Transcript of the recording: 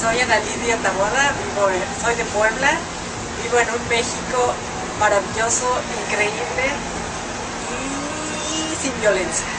soy Ana Lidia Taboada, soy de Puebla, vivo en un México maravilloso, increíble y sin violencia.